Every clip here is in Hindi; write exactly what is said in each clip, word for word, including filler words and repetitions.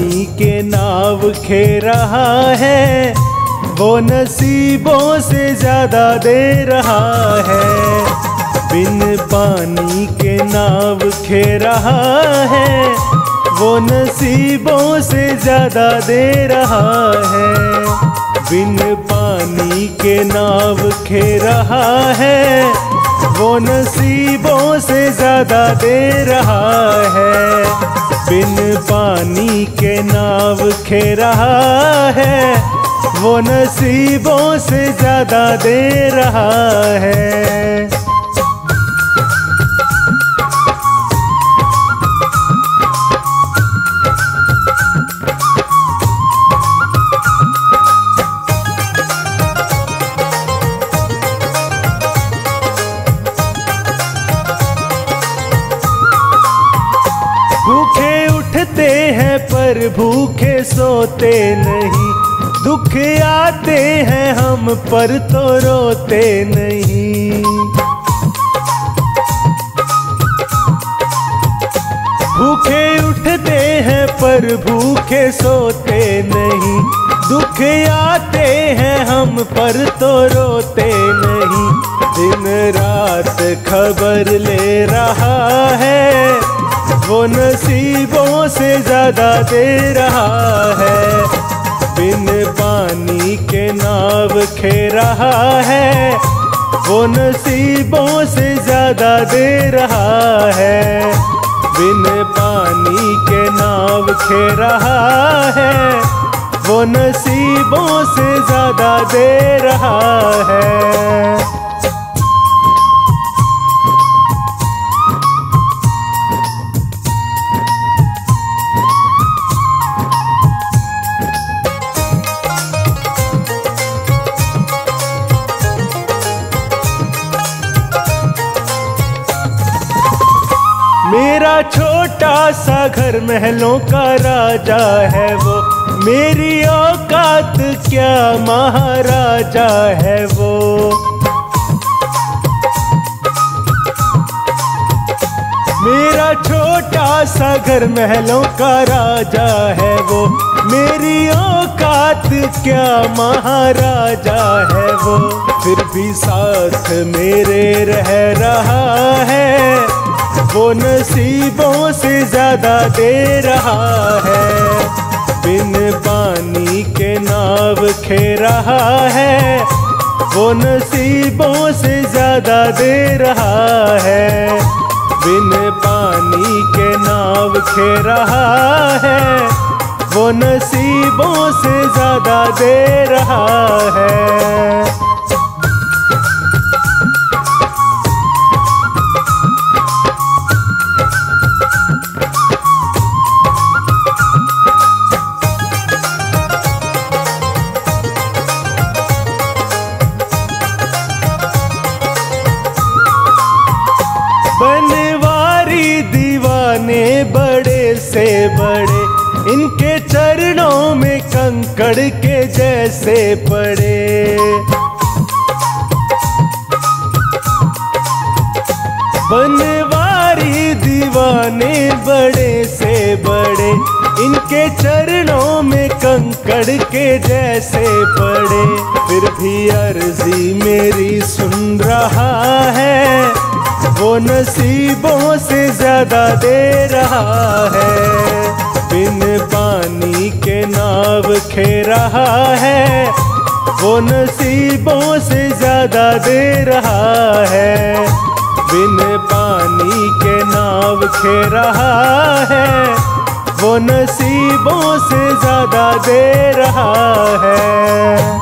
पानी के नाव खे रहा है, वो नसीबों से ज्यादा दे रहा है। बिन पानी के नाव खे रहा है, वो नसीबों से ज्यादा दे रहा है। बिन पानी के नाव खे रहा है, वो नसीबों से ज्यादा दे रहा है। बिन पानी के नाव खे रहा है, वो नसीबों से ज्यादा दे रहा है। भूखे उठते हैं पर भूखे सोते नहीं, दुख आते हैं हम पर तो रोते नहीं। भूखे उठते हैं पर भूखे सोते नहीं, दुख आते हैं हम पर तो रोते नहीं। दिन रात खबर ले रहा है, वो नसीबों से ज्यादा दे रहा है। बिन पानी के नाव खे रहा है, वो नसीबों से ज्यादा दे रहा है। बिन पानी के नाव खे रहा है, वो नसीबों से ज्यादा दे रहा है। मेरा छोटा सा घर महलों का राजा है वो, मेरी औकात क्या महाराजा है वो। मेरा छोटा सा घर महलों का राजा है वो, मेरी औकात क्या महाराजा है वो। फिर भी साथ मेरे रह रहा है, वो नसीबों से ज्यादा दे रहा है। बिन पानी के नाव खे रहा है, वो नसीबों से ज्यादा दे रहा है। बिन पानी के नाव खे रहा है, वो नसीबों से ज्यादा दे रहा है। बनवारी दीवाने बड़े से बड़े, इनके चरणों में कंकड़ के जैसे पड़े। बनवारी दीवाने बड़े से बड़े, इनके चरणों में कंकड़ के जैसे पड़े। फिर भी अर्जी मेरी सुन रहा है, वो नसीबों से ज्यादा दे रहा है। बिन पानी के नाव खे रहा है, वो नसीबों से ज्यादा दे रहा है। बिन पानी के नाव खे रहा है, वो नसीबों से ज्यादा दे रहा है।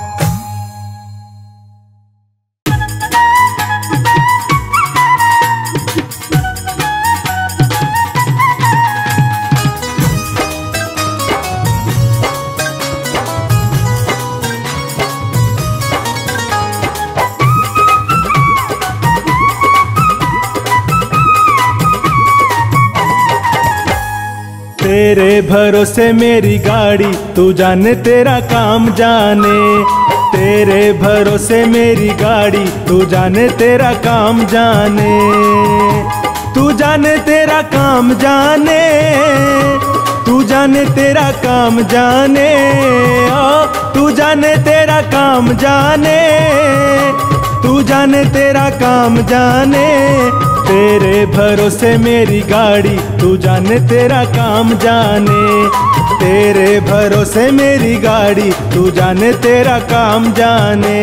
तेरे भरोसे मेरी गाड़ी, तू जाने तेरा काम जाने। तेरे भरोसे मेरी गाड़ी, तू जाने तेरा काम जाने। तू जाने तेरा काम जाने, तू जाने तेरा काम जाने, ओ तू जाने तेरा काम जाने, तू जाने तेरा काम जाने। तेरे भरोसे मेरी गाड़ी, तू जाने तेरा काम जाने। तेरे भरोसे मेरी गाड़ी, तू जाने तेरा काम जाने।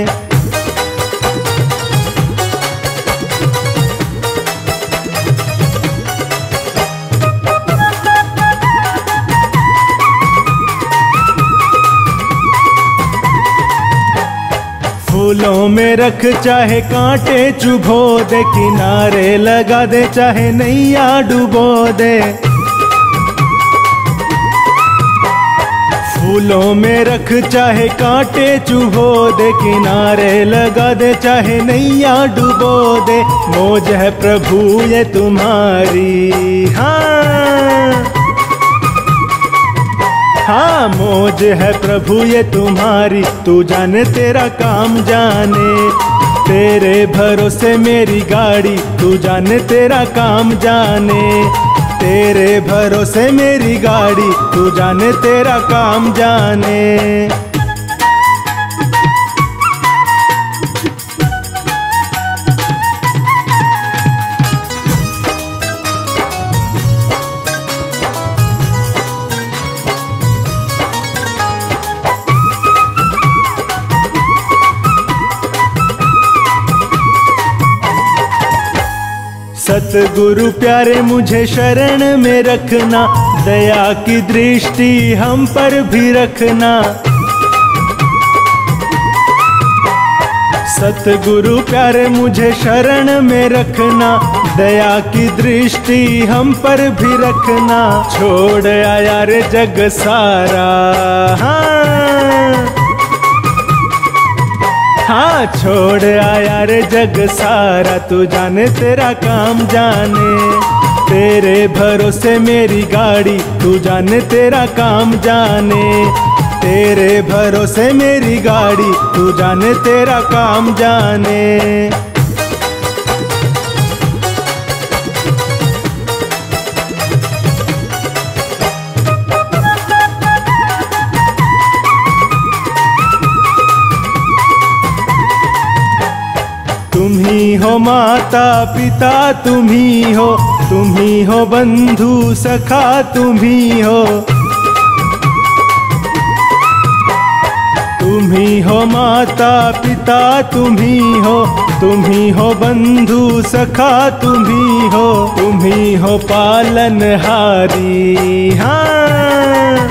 फूलों में रख चाहे कांटे चुभो दे, किनारे लगा दे चाहे नैया डुबो दे। फूलों में रख चाहे कांटे चुभो दे, किनारे लगा दे चाहे नैया डुबो दे। मौज है प्रभु ये तुम्हारी, हाँ हाँ मौज है प्रभु ये तुम्हारी, तू जाने तेरा काम जाने। तेरे भरोसे मेरी गाड़ी, तू जाने तेरा काम जाने। तेरे भरोसे मेरी गाड़ी, तू जाने तेरा काम जाने। सतगुरु प्यारे मुझे शरण में रखना, दया की दृष्टि हम पर भी रखना। सतगुरु प्यारे मुझे शरण में रखना, दया की दृष्टि हम पर भी रखना। छोड़ आया रे जग सारा, हाँ हाँ छोड़ आया रे जग सारा, तू जाने तेरा काम जाने। तेरे भरोसे मेरी गाड़ी, तू जाने तेरा काम जाने। तेरे भरोसे मेरी गाड़ी, तू जाने तेरा काम जाने। तुम ही हो माता पिता, तुम ही हो, तुम ही हो बंधु सखा, तुम ही हो। तुम ही हो माता पिता, तुम ही हो, तुम ही हो बंधु सखा, तुम ही हो। तुम ही हो पालनहारी, हाँ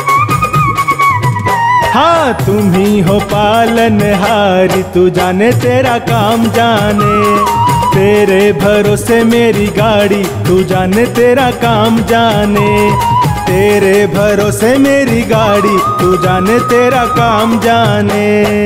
हाँ तुम ही हो पालनहारी, तू जाने तेरा काम जाने। तेरे भरोसे मेरी गाड़ी, तू जाने तेरा काम जाने। तेरे भरोसे मेरी गाड़ी, तू जाने तेरा काम जाने।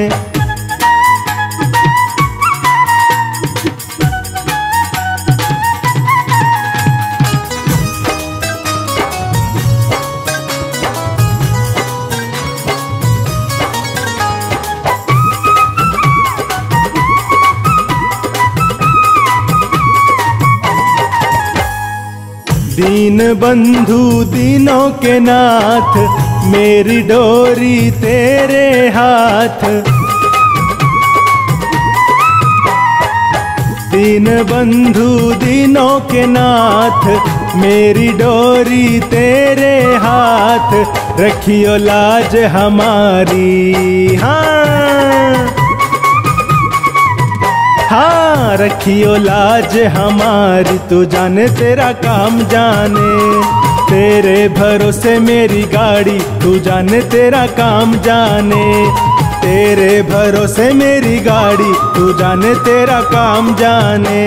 दीन बंधु दीनों के नाथ, मेरी डोरी तेरे हाथ। दीन बंधु दीनों के नाथ, मेरी डोरी तेरे हाथ। रखियो लाज हमारी, हाँ हाँ रखियो लाज हमारी, तू जाने तेरा काम जाने। तेरे भरोसे मेरी गाड़ी, तू जाने तेरा काम जाने। तेरे भरोसे मेरी गाड़ी, तू जाने तेरा काम जाने।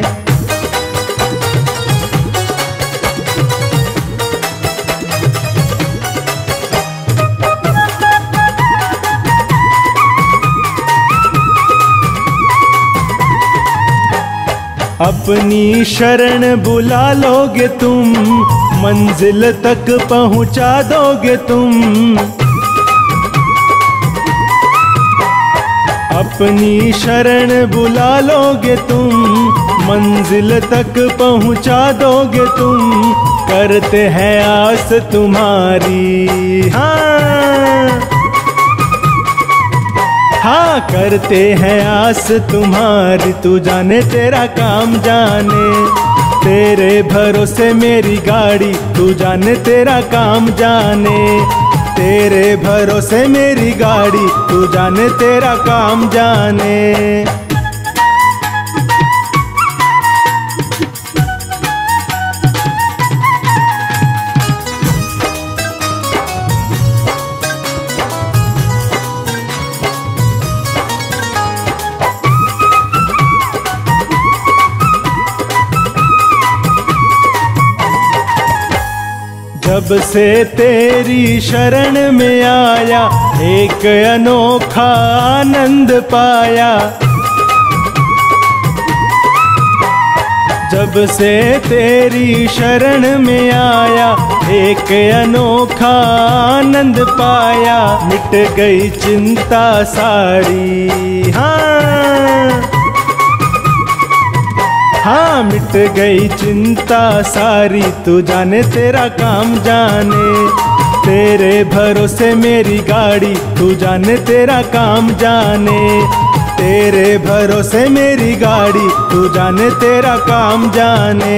अपनी शरण बुला लोगे तुम, मंजिल तक पहुंचा दोगे तुम। अपनी शरण बुला लोगे तुम, मंजिल तक पहुंचा दोगे तुम। करते हैं आस तुम्हारी। हाँ हाँ करते हैं आस तुम्हारी, तू जाने तेरा काम जाने। तेरे भरोसे मेरी गाड़ी, तू जाने तेरा काम जाने। तेरे भरोसे मेरी गाड़ी, तू जाने तेरा काम जाने। जब से तेरी शरण में आया, एक अनोखा आनंद पाया। जब से तेरी शरण में आया, एक अनोखा आनंद पाया। मिट गई चिंता सारी। हाँ हाँ मिट गई चिंता सारी, तू जाने तेरा काम जाने। तेरे भरोसे मेरी गाड़ी, तू जाने तेरा काम जाने। तेरे भरोसे मेरी गाड़ी, तू जाने तेरा काम जाने।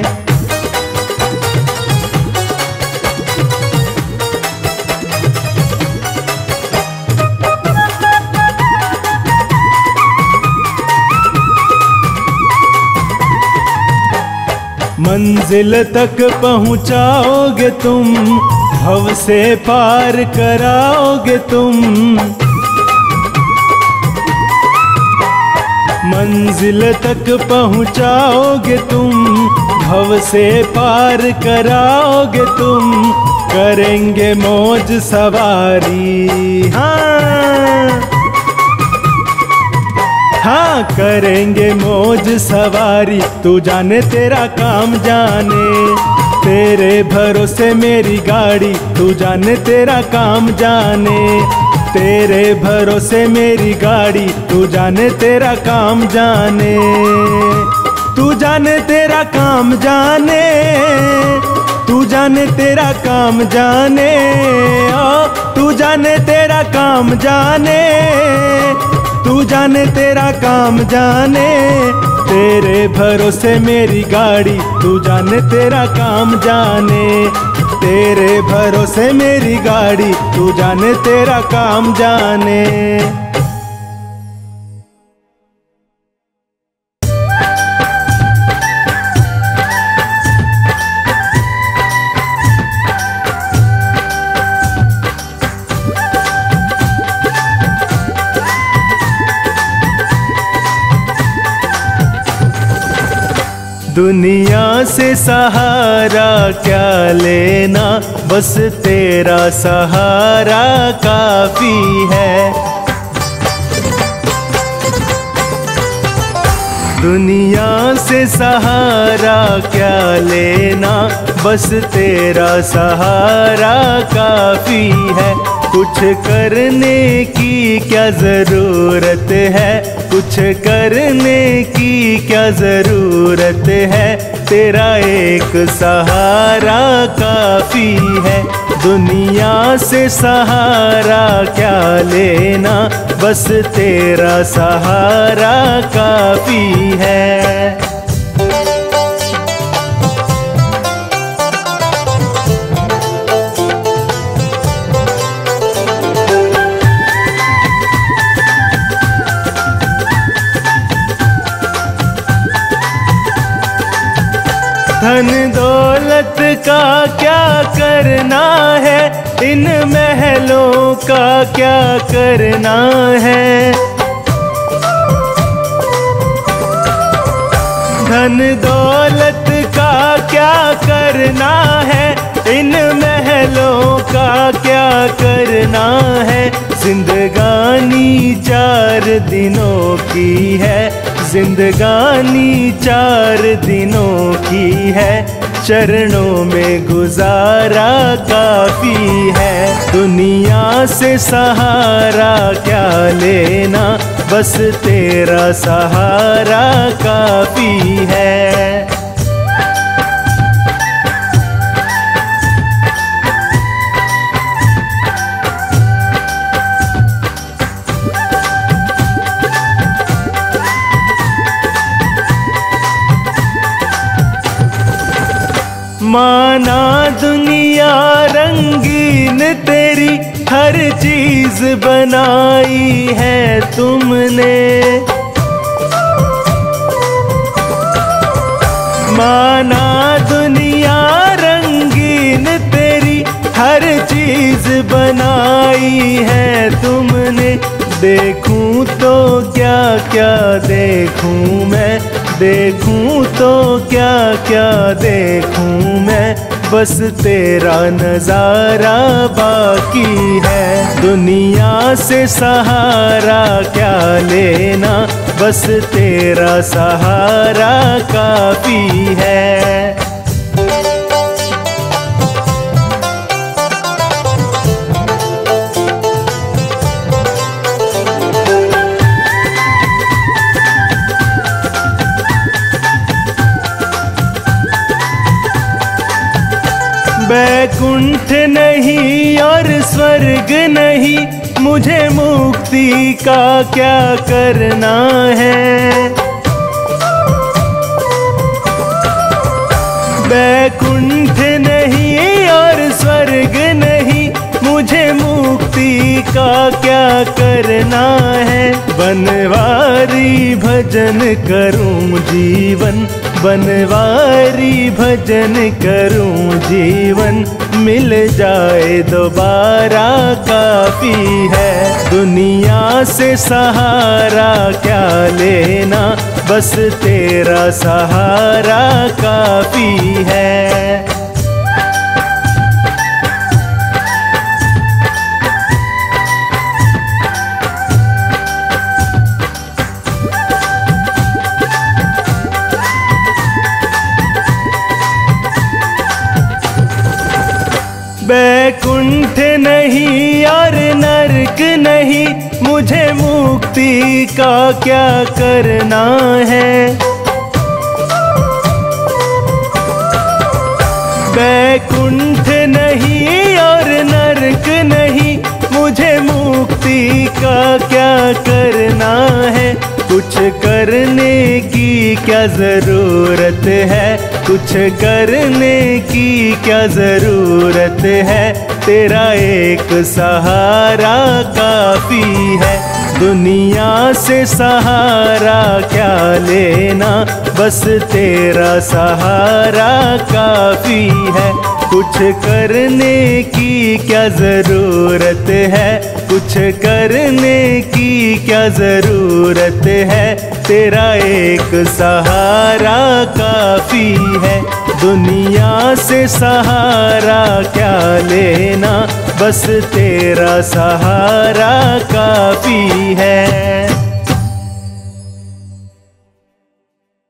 मंजिल तक पहुँचाओगे तुम, भव से पार कराओगे तुम। मंजिल तक पहुँचाओगे तुम, भव से पार कराओगे तुम। करेंगे मौज सवारी। हाँ हाँ करेंगे मौज सवारी, तू जाने तेरा काम जाने। तेरे भरोसे मेरी गाड़ी, तू जाने तेरा काम जाने। तेरे भरोसे मेरी गाड़ी, तू जाने तेरा काम जाने। तू जाने तेरा काम जाने, तू जाने तेरा काम जाने। ओ तू जाने तेरा काम जाने, तू जाने तेरा काम जाने। तेरे भरोसे मेरी गाड़ी, तू जाने तेरा काम जाने। तेरे भरोसे मेरी गाड़ी, तू जाने तेरा काम जाने। दुनिया से सहारा क्या लेना, बस तेरा सहारा काफी है। दुनिया से सहारा क्या लेना, बस तेरा सहारा काफी है। कुछ करने की क्या जरूरत है, कुछ करने की क्या जरूरत है। तेरा एक सहारा काफी है। दुनिया से सहारा क्या लेना, बस तेरा सहारा काफी है। धन दौलत का क्या करना है, इन महलों का क्या करना है। धन दौलत का क्या करना है, इन महलों का क्या करना है। जिंदगानी चार दिनों की है, जिंदगानी चार दिनों की है। चरणों में गुजारा काफी है। दुनिया से सहारा क्या लेना, बस तेरा सहारा काफी है। माना दुनिया रंगीन तेरी, हर चीज बनाई है तुमने। माना दुनिया रंगीन तेरी, हर चीज बनाई है तुमने। देखूं तो क्या क्या देखूं मैं, देखूं तो क्या क्या देखूं मैं, बस तेरा नजारा बाकी है। दुनिया से सहारा क्या लेना, बस तेरा सहारा काफी है। बैकुंठ नहीं और स्वर्ग नहीं, मुझे मुक्ति का क्या करना है। बैकुंठ नहीं और स्वर्ग नहीं, मुझे मुक्ति का क्या करना है। बनवारी भजन करूं जीवन, बनवारी भजन करूं जीवन, मिल जाए दोबारा काफी है। दुनिया से सहारा क्या लेना, बस तेरा सहारा काफी है। बैकुंठ नहीं और नरक नहीं, मुझे मुक्ति का क्या करना है। बैकुंठ नहीं और नरक नहीं, मुझे मुक्ति का क्या करना है। कुछ करने की क्या जरूरत है, कुछ करने की क्या जरूरत है, तेरा एक सहारा काफी है। दुनिया से सहारा क्या लेना, बस तेरा सहारा काफी है। कुछ करने की क्या जरूरत है, कुछ करने की क्या जरूरत है, तेरा एक सहारा काफी है। दुनिया से सहारा क्या लेना, बस तेरा सहारा काफी है।